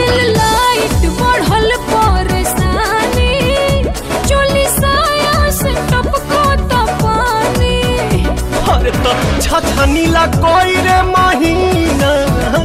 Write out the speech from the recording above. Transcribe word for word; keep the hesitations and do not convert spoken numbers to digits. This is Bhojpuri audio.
भइल लाइट बढ़ल परेशानी चोली साया से टपको त पानी। अरे तो छछनीला कोई रे महीना